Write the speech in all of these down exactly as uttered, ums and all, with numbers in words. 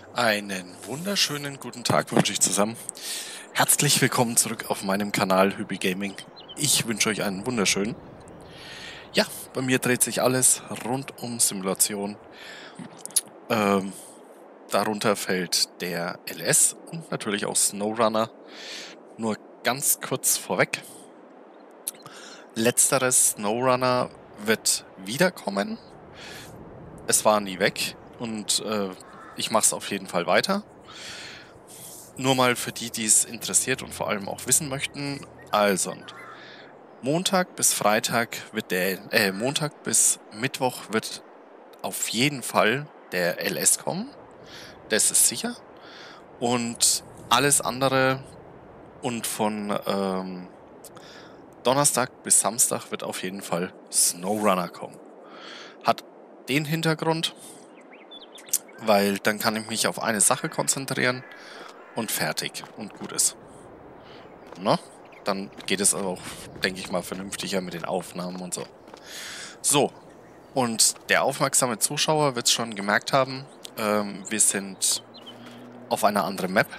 Einen wunderschönen guten Tag wünsche ich zusammen. Herzlich willkommen zurück auf meinem Kanal Hübi Gaming. Ich wünsche euch einen wunderschönen. Ja, bei mir dreht sich alles rund um Simulation. Ähm, darunter fällt der L S und natürlich auch SnowRunner. Nur ganz kurz vorweg. Letzteres SnowRunner wird wiederkommen. Es war nie weg und äh, ich mache es auf jeden Fall weiter. Nur mal für die, die es interessiert und vor allem auch wissen möchten. Also, Montag bis Freitag wird der, äh, Montag bis Mittwoch wird auf jeden Fall der L S kommen. Das ist sicher. Und alles andere und von ähm, Donnerstag bis Samstag wird auf jeden Fall SnowRunner kommen. Hat den Hintergrund, weil dann kann ich mich auf eine Sache konzentrieren und fertig und gut ist. Ne? Dann geht es auch, denke ich mal, vernünftiger mit den Aufnahmen und so. So, und der aufmerksame Zuschauer wird es schon gemerkt haben, ähm, wir sind auf einer anderen Map.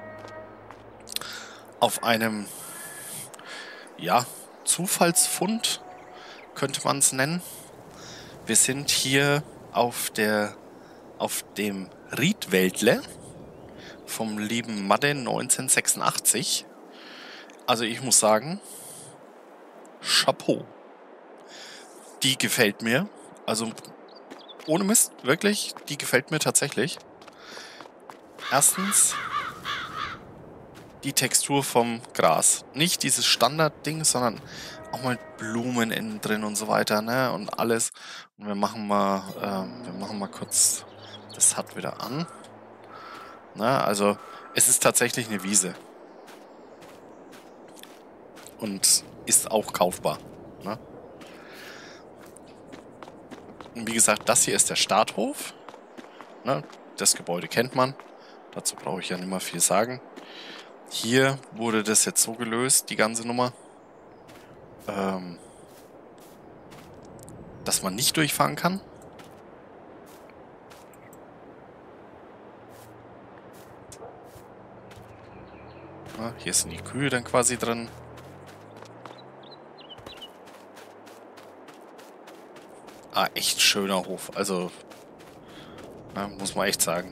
Auf einem, ja, Zufallsfund könnte man es nennen. Wir sind hier auf der, auf dem Riedwäldle vom lieben Madde neunzehnhundertsechsundachtzig. Also ich muss sagen, Chapeau. Die gefällt mir. Also ohne Mist, wirklich, die gefällt mir tatsächlich. Erstens die Textur vom Gras. Nicht dieses Standardding, sondern auch mal Blumen innen drin und so weiter, ne? Und alles. Und wir machen mal, äh, wir machen mal kurz das H U D wieder an. Na, also es ist tatsächlich eine Wiese. Und ist auch kaufbar. Ne? Und wie gesagt, das hier ist der Starthof. Ne? Das Gebäude kennt man. Dazu brauche ich ja nicht mehr viel sagen. Hier wurde das jetzt so gelöst, die ganze Nummer, ähm, dass man nicht durchfahren kann. Ja, hier sind die Kühe dann quasi drin. Ah, echt schöner Hof. Also, ja, muss man echt sagen.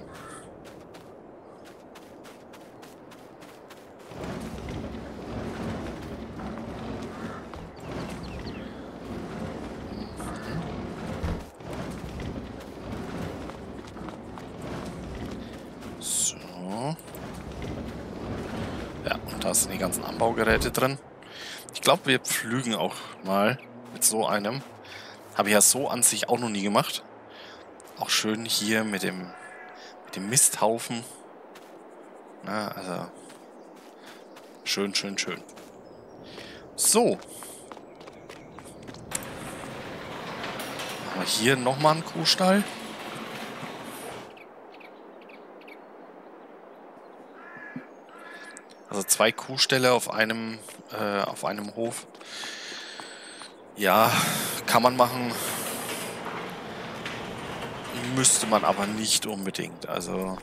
So. Ja, und da sind die ganzen Anbaugeräte drin. Ich glaube, wir pflügen auch mal mit so einem. Habe ich ja so an sich auch noch nie gemacht. Auch schön hier mit dem, mit dem Misthaufen. Na, also schön, schön, schön. So. Haben wir hier nochmal einen Kuhstall. Also zwei Kuhställe auf einem, äh, auf einem Hof. Ja, kann man machen. Müsste man aber nicht unbedingt. Also.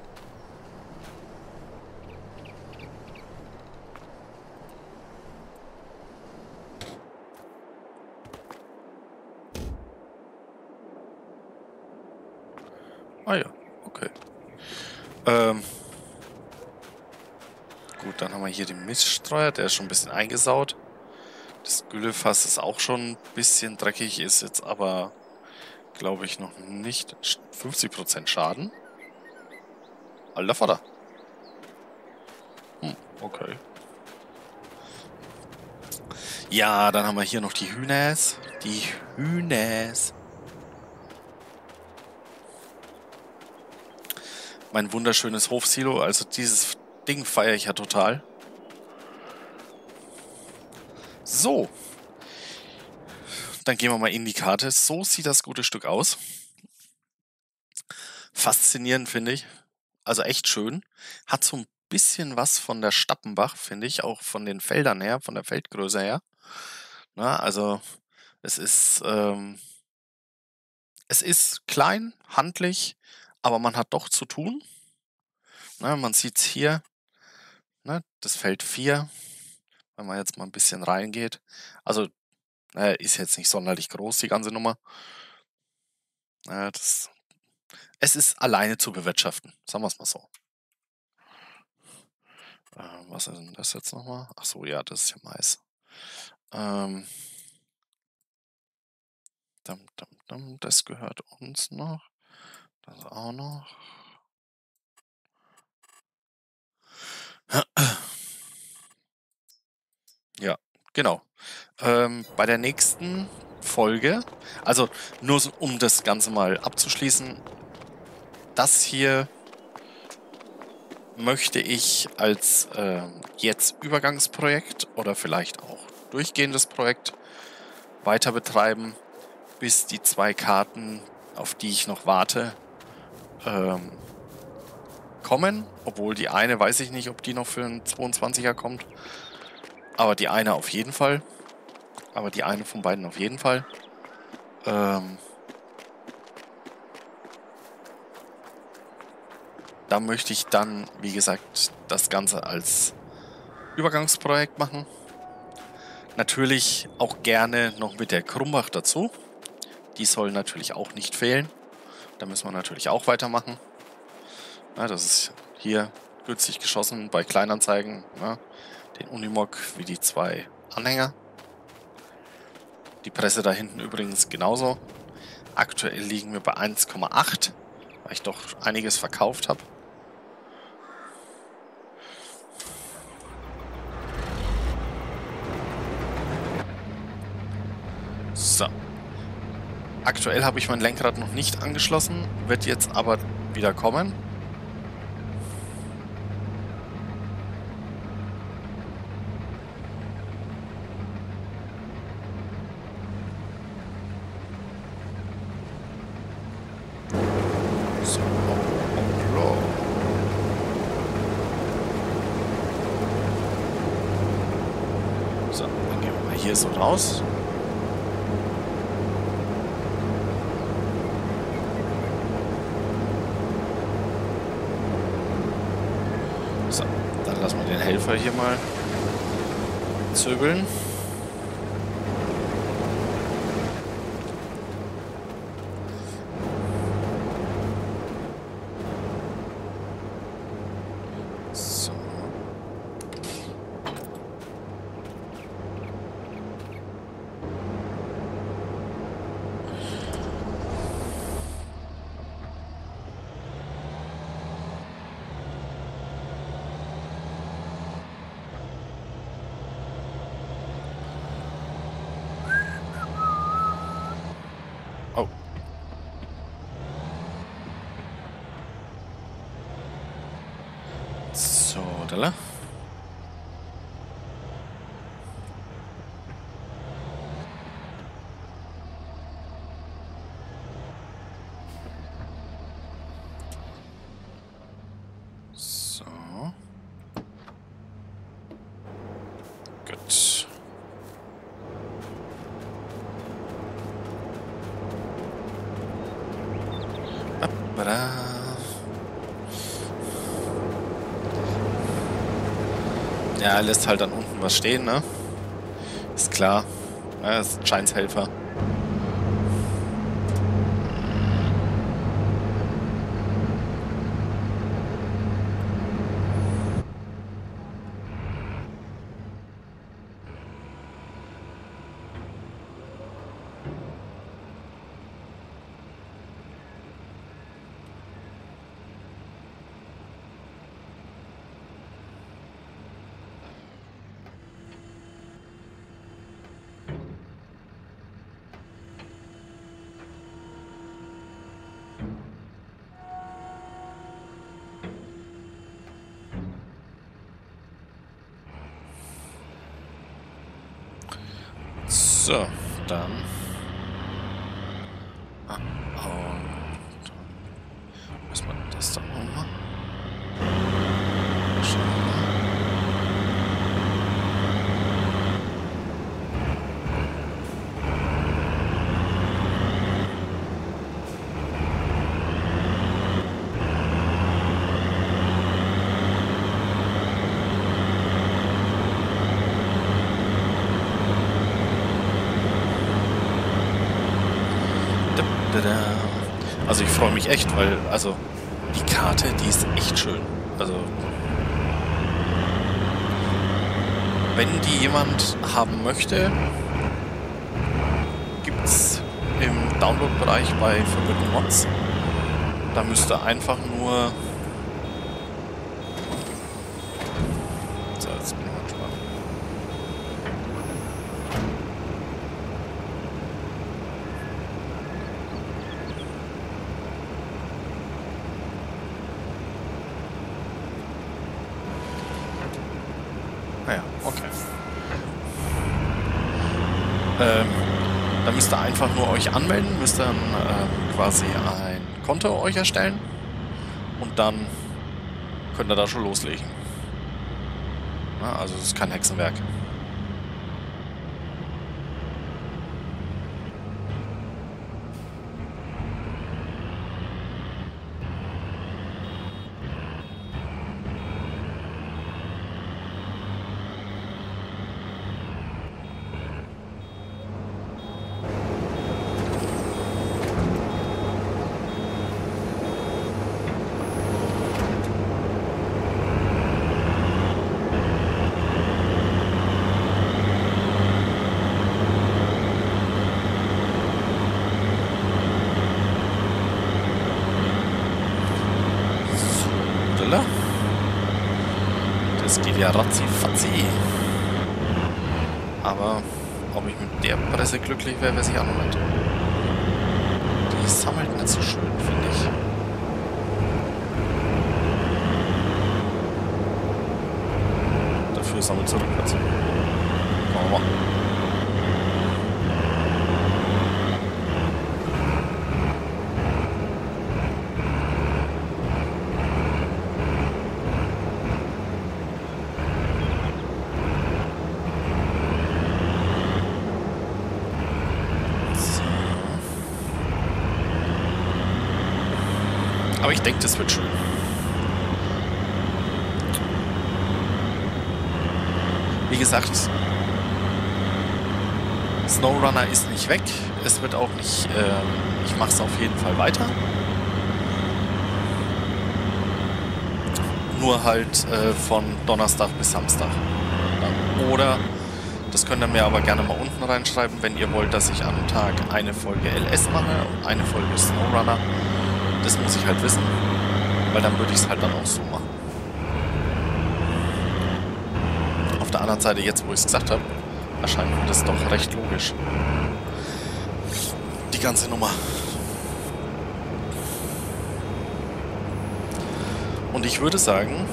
Ah ja, okay. Ähm. Gut, dann haben wir hier den Miststreuer, der ist schon ein bisschen eingesaut. Das Güllefass ist auch schon ein bisschen dreckig, ist jetzt aber, glaube ich, noch nicht fünfzig Prozent Schaden. Alter Vater. Hm, okay. Ja, dann haben wir hier noch die Hühners. Die Hühners. Mein wunderschönes Hofsilo. Also dieses Ding feiere ich ja total. So. Dann gehen wir mal in die Karte. So sieht das gute Stück aus. Faszinierend, finde ich. Also echt schön. Hat so ein bisschen was von der Stappenbach, finde ich. Auch von den Feldern her, von der Feldgröße her. Na, also es ist, ähm, es ist klein, handlich, aber man hat doch zu tun. Na, man sieht es hier, ne, das Feld vier, wenn man jetzt mal ein bisschen reingeht. Also, äh, ist jetzt nicht sonderlich groß, die ganze Nummer. Äh, das, es ist alleine zu bewirtschaften, sagen wir es mal so. Äh, was ist denn das jetzt nochmal? Ach so, ja, das ist ja Mais. Ähm, dam, dam, dam, das gehört uns noch. Das auch noch. Ja, genau. Ähm, bei der nächsten Folge, also nur so, um das Ganze mal abzuschließen, das hier möchte ich als äh, jetzt Übergangsprojekt oder vielleicht auch durchgehendes Projekt weiter betreiben, bis die zwei Karten, auf die ich noch warte, ähm, kommen. Obwohl die eine, weiß ich nicht, ob die noch für einen zweiundzwanziger kommt. Aber die eine auf jeden Fall. Aber die eine von beiden auf jeden Fall. Ähm, da möchte ich dann, wie gesagt, das Ganze als Übergangsprojekt machen. Natürlich auch gerne noch mit der Krumbach dazu. Die soll natürlich auch nicht fehlen. Da müssen wir natürlich auch weitermachen. Ja, das ist hier günstig geschossen bei Kleinanzeigen. Ja, den Unimog wie die zwei Anhänger. Die Presse da hinten übrigens genauso. Aktuell liegen wir bei eins Komma acht, weil ich doch einiges verkauft habe. So. Aktuell habe ich mein Lenkrad noch nicht angeschlossen, wird jetzt aber wieder kommen. So, hoppla. So, dann gehen wir mal hier so raus. So, dann lassen wir den Helfer hier mal zögeln. So. Oh. So, da. So. Gut. Abada. Ja, er lässt halt dann unten was stehen, ne? Ist klar. Ja, das ist Scheinshelfer. So, dann. Ah, und dann müssen wir das dann nochmal. Schauen wir mal. Also ich freue mich echt, weil, also die Karte, die ist echt schön. Also wenn die jemand haben möchte, gibt es im Download-Bereich bei Forbidden Mods. Da müsste einfach nur... So, jetzt bin ich mal gespannt. Naja, okay. Ähm, da müsst ihr einfach nur euch anmelden, müsst dann ähm, quasi ein Konto euch erstellen und dann könnt ihr da schon loslegen. Na, also es ist kein Hexenwerk. Das geht ja ratzi-fatzi. Aber ob ich mit der Presse glücklich wäre, weiß ich auch noch nicht. Die sammelt nicht so schön, finde ich. Dafür sammelt sie rückwärts. Schauen wir mal. Aber ich denke, das wird schön. Wie gesagt, SnowRunner ist nicht weg. Es wird auch nicht... Äh, ich mache es auf jeden Fall weiter. Nur halt äh, von Donnerstag bis Samstag. Oder, das könnt ihr mir aber gerne mal unten reinschreiben, wenn ihr wollt, dass ich am Tag eine Folge L S mache und eine Folge SnowRunner. Das muss ich halt wissen, weil dann würde ich es halt dann auch so machen. Auf der anderen Seite, jetzt wo ich es gesagt habe, erscheint mir das doch recht logisch. Die ganze Nummer. Und ich würde sagen,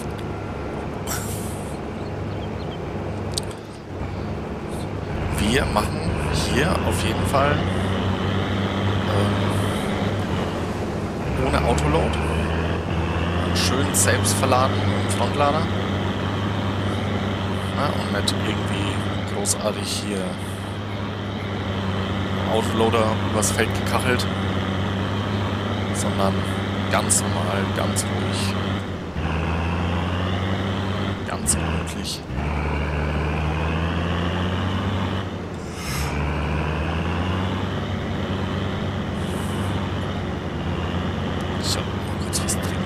wir machen hier auf jeden Fall ähm, ohne Autoload. Schön selbst verladen im Frontlader. Na, und nicht irgendwie großartig hier Autoloader übers Feld gekachelt, sondern ganz normal, ganz ruhig. Ganz gemütlich. So, mal kurz was trinken.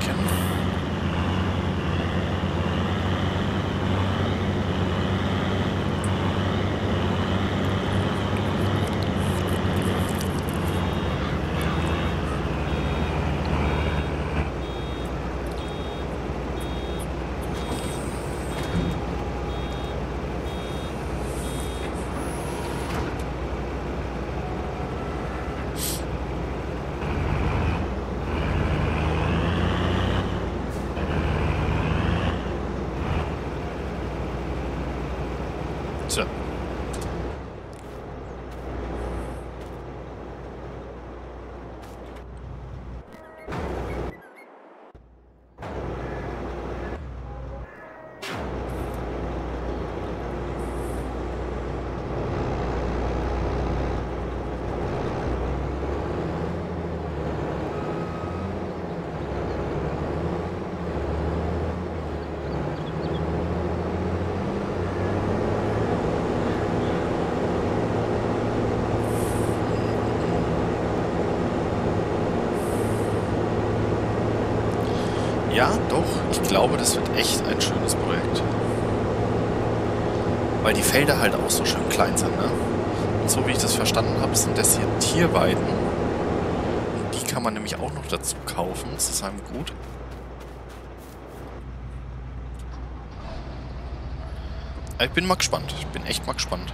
Ja, doch. Ich glaube, das wird echt ein schönes Projekt. Weil die Felder halt auch so schön klein sind, ne? Und so wie ich das verstanden habe, sind das hier Tierweiden. Und die kann man nämlich auch noch dazu kaufen, zu seinem Gut. Ich bin mal gespannt. Ich bin echt mal gespannt.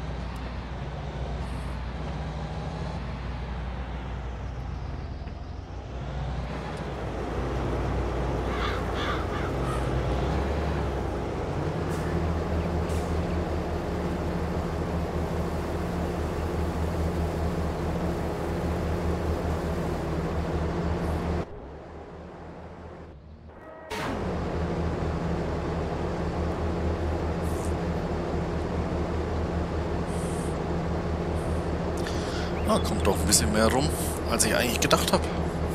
Ah, kommt doch ein bisschen mehr rum, als ich eigentlich gedacht habe.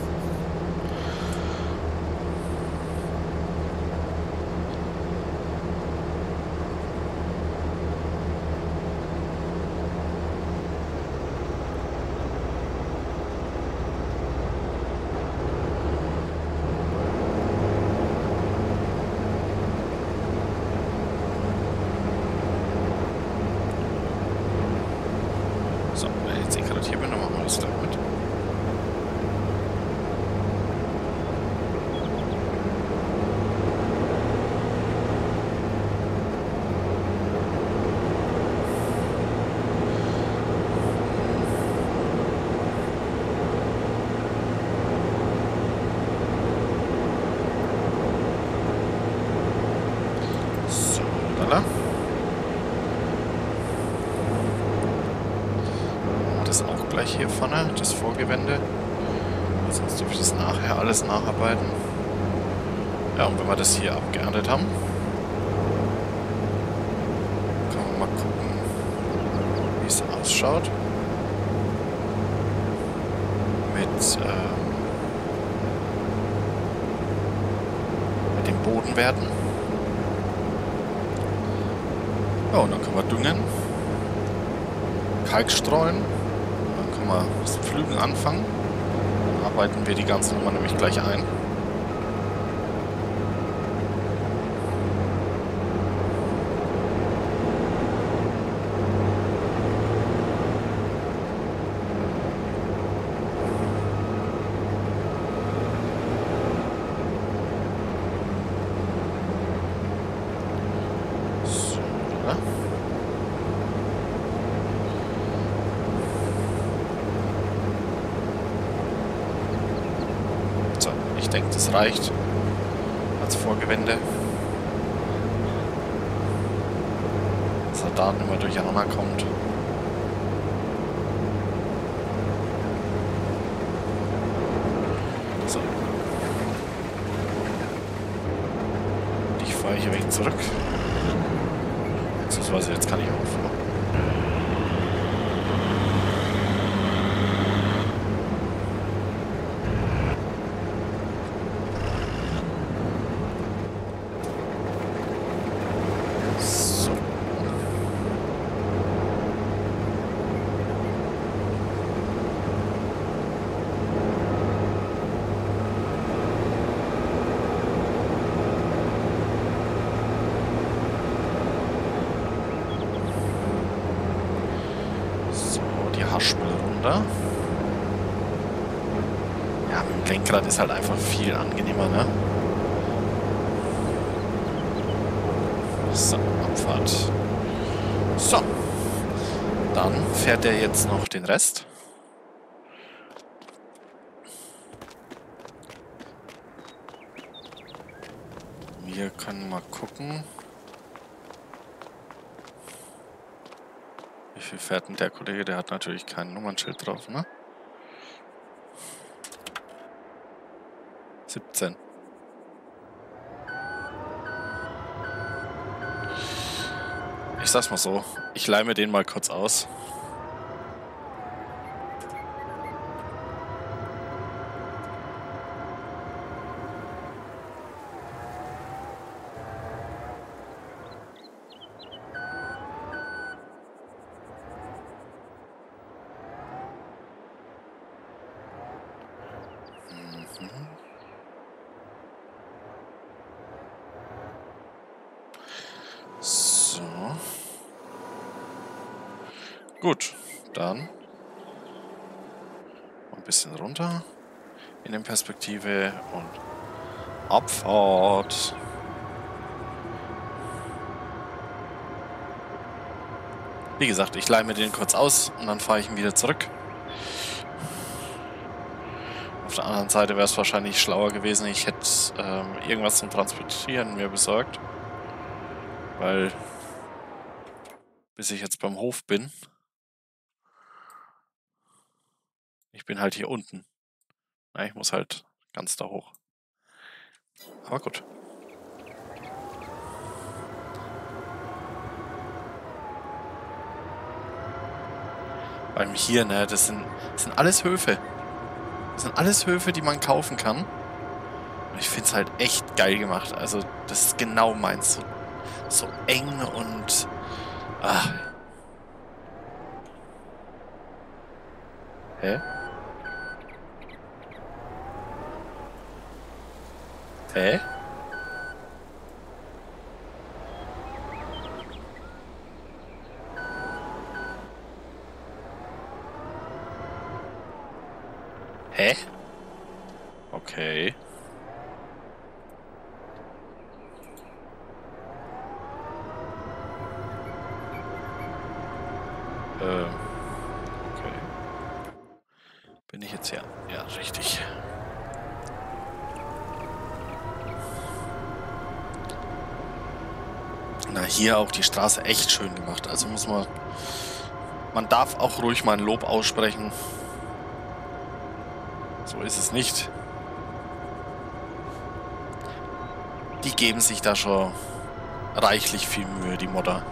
So, jetzt sehe ich gerade hier bin, dann machen wir das gleich mit. So, lala. Das auch gleich hier vorne, das Vorgewende. Sonst dürfte ich das nachher alles nacharbeiten. Ja, und wenn wir das hier abgeerntet haben, können wir mal gucken, wie es ausschaut. Mit, ähm, mit den Bodenwerten. Ja, und dann können wir düngen, Kalk streuen, dann können wir das Pflügen anfangen. Dann arbeiten wir die ganze Nummer nämlich gleich ein. So, oder? So, ich denke, das reicht als Vorgewende. Dass er da nicht mehr durcheinander kommt. So. Ich fahre hier weg zurück. Beziehungsweise jetzt kann ich auffahren. So. So, die Haspel runter. Ja, mit dem Lenkrad ist halt einfach viel angenehmer, ne? So, Abfahrt. So. Dann fährt er jetzt noch den Rest. Wir können mal gucken. Wie viel fährt denn der Kollege? Der hat natürlich kein Nummernschild drauf, ne? siebzehn. Ich sag's mal so, ich leih mir den mal kurz aus. Mhm. Gut, dann ein bisschen runter in der Perspektive und Abfahrt. Wie gesagt, ich leihe mir den kurz aus und dann fahre ich ihn wieder zurück. Auf der anderen Seite wäre es wahrscheinlich schlauer gewesen, ich hätte ähm, irgendwas zum Transportieren mir besorgt. Weil, bis ich jetzt beim Hof bin, ich bin halt hier unten. Na, ich muss halt ganz da hoch. Aber gut. Beim hier, ne, das sind, das sind alles Höfe. Das sind alles Höfe, die man kaufen kann. Und ich finde es halt echt geil gemacht. Also, das ist genau meins. So, so eng und... Ah. Hä? Hä? Hä? Okay. Ähm. Okay. Bin ich jetzt ja? Ja, richtig. Na, hier auch die Straße echt schön gemacht. Also muss man... Man darf auch ruhig mal ein Lob aussprechen. So ist es nicht. Die geben sich da schon reichlich viel Mühe, die Modder.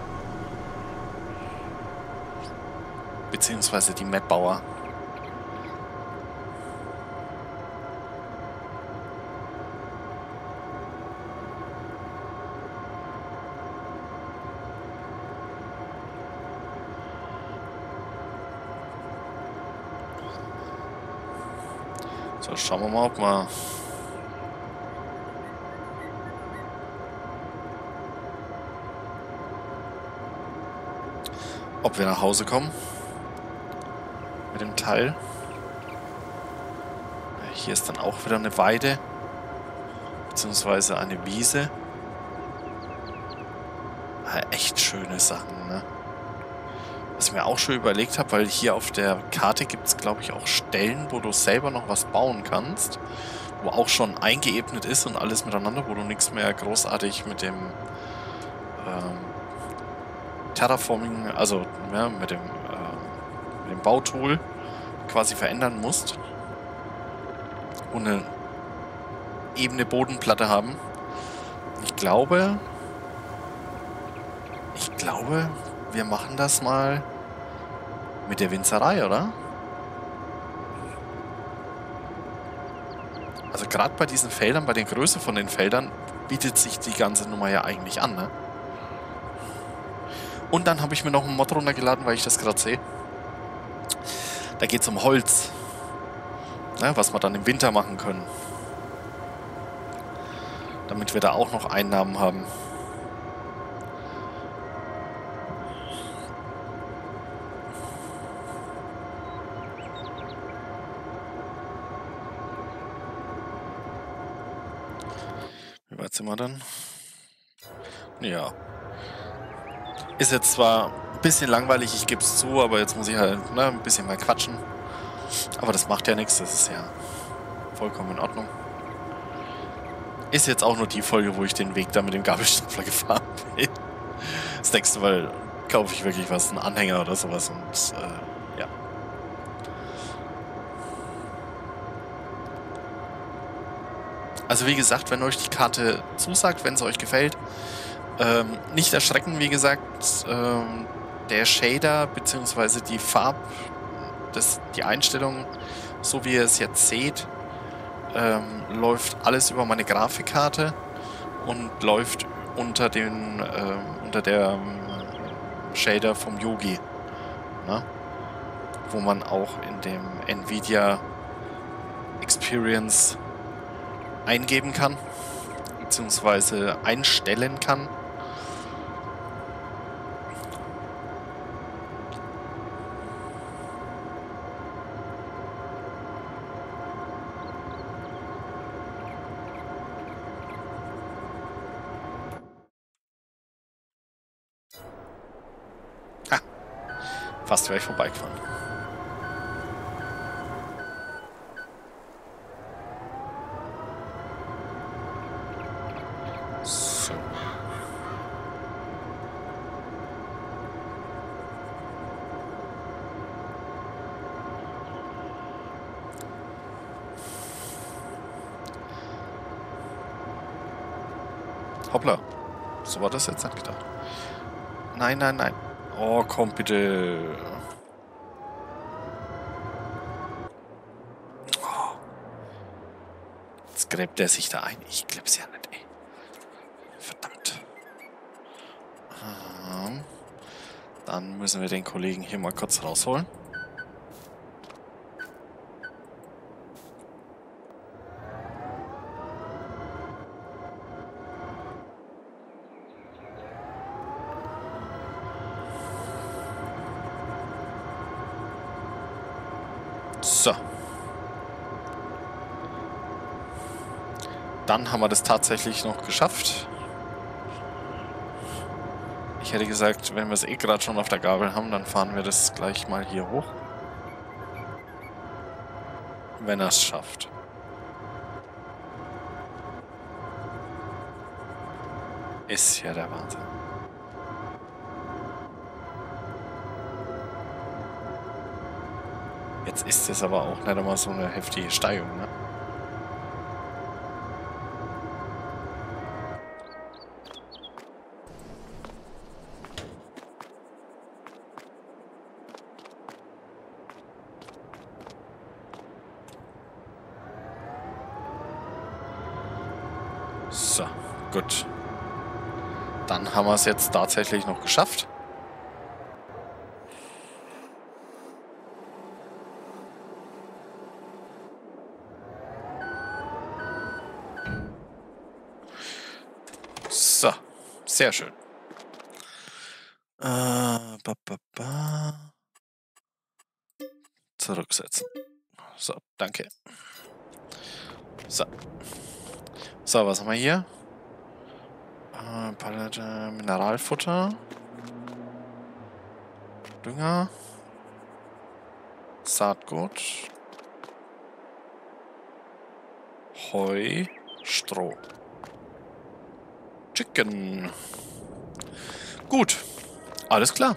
Beziehungsweise die Mapbauer. So, schauen wir mal, ob wir... ob wir nach Hause kommen. Mit dem Teil. Hier ist dann auch wieder eine Weide. Beziehungsweise eine Wiese. Ja, echt schöne Sachen, ne? Was ich mir auch schon überlegt habe, weil hier auf der Karte gibt es, glaube ich, auch Stellen, wo du selber noch was bauen kannst. Wo auch schon eingeebnet ist und alles miteinander, wo du nichts mehr großartig mit dem ähm, Terraforming, also ja, mit dem, äh, mit dem Bautool quasi verändern musst. Und eine ebene Bodenplatte haben. Ich glaube, ich glaube, wir machen das mal mit der Winzerei, oder? Also gerade bei diesen Feldern, bei der Größe von den Feldern, bietet sich die ganze Nummer ja eigentlich an, ne? Und dann habe ich mir noch einen Mod runtergeladen, weil ich das gerade sehe. Da geht es um Holz. Ne, was wir dann im Winter machen können. Damit wir da auch noch Einnahmen haben. Wie weit sind wir dann? Ja. Ist jetzt zwar ein bisschen langweilig, ich gebe es zu, aber jetzt muss ich halt ne, ein bisschen mal quatschen. Aber das macht ja nichts, das ist ja vollkommen in Ordnung. Ist jetzt auch nur die Folge, wo ich den Weg da mit dem Gabelstapler gefahren bin. Das nächste Mal kaufe ich wirklich was, einen Anhänger oder sowas und äh, ja. Also wie gesagt, wenn euch die Karte zusagt, wenn es euch gefällt, ähm, nicht erschrecken, wie gesagt, ähm, der Shader bzw. die Farb, das, die Einstellung, so wie ihr es jetzt seht, ähm, läuft alles über meine Grafikkarte und läuft unter den ähm, unter der ähm, Shader vom Yogi, ne? Wo man auch in dem Nvidia Experience eingeben kann, beziehungsweise einstellen kann. Fast wäre ich vorbeigefahren. So. Hoppla. So war das jetzt nicht gedacht. Nein, nein, nein. Oh, komm bitte. Oh. Jetzt gräbt er sich da ein. Ich glaub's ja nicht, ey. Verdammt. Ähm, Dann müssen wir den Kollegen hier mal kurz rausholen. So. Dann haben wir das tatsächlich noch geschafft. Ich hätte gesagt, wenn wir es eh gerade schon auf der Gabel haben, dann fahren wir das gleich mal hier hoch. Wenn er es schafft. Ist ja der Wahnsinn. Jetzt ist es aber auch nicht einmal so eine heftige Steigung, ne? So, gut. Dann haben wir es jetzt tatsächlich noch geschafft. So, sehr schön. Äh, ba, ba, ba. Zurücksetzen. So, danke. So. So, was haben wir hier? Äh, Palette Mineralfutter. Dünger. Saatgut. Heu. Stroh. Chicken. Gut. Alles klar.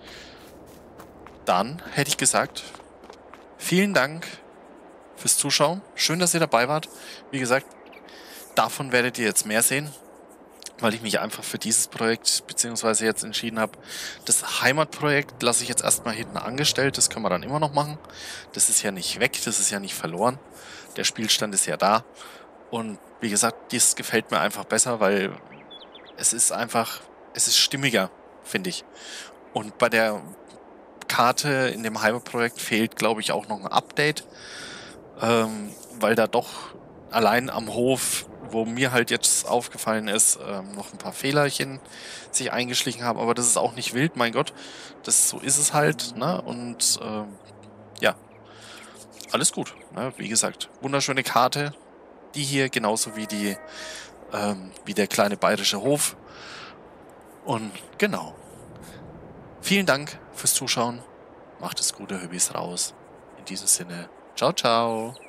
Dann hätte ich gesagt, vielen Dank fürs Zuschauen. Schön, dass ihr dabei wart. Wie gesagt, davon werdet ihr jetzt mehr sehen, weil ich mich einfach für dieses Projekt beziehungsweise jetzt entschieden habe, das Heimatprojekt lasse ich jetzt erstmal hinten angestellt. Das können wir dann immer noch machen. Das ist ja nicht weg, das ist ja nicht verloren. Der Spielstand ist ja da. Und wie gesagt, dies gefällt mir einfach besser, weil es ist einfach, es ist stimmiger, finde ich. Und bei der Karte in dem Heimatprojekt fehlt, glaube ich, auch noch ein Update, ähm, weil da doch allein am Hof, wo mir halt jetzt aufgefallen ist, ähm, noch ein paar Fehlerchen sich eingeschlichen haben. Aber das ist auch nicht wild, mein Gott. Das, so ist es halt, ne? Und ähm, ja, alles gut. Ne? Wie gesagt, wunderschöne Karte. Die hier genauso wie die, ähm, wie der kleine bayerische Hof. Und genau. Vielen Dank fürs Zuschauen. Macht es gut, Hübbis raus. In diesem Sinne, ciao, ciao.